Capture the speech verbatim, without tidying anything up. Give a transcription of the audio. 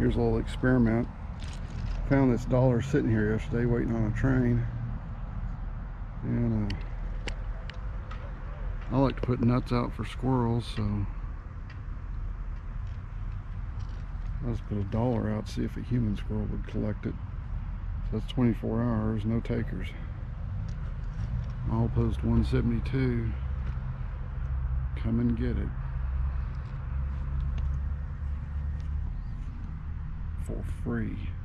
Here's a little experiment. Found this dollar sitting here yesterday waiting on a train. And uh, I like to put nuts out for squirrels, so I'll just put a dollar out, see if a human squirrel would collect it. So that's twenty-four hours, no takers. All post one seventy-two. Come and get it. For free.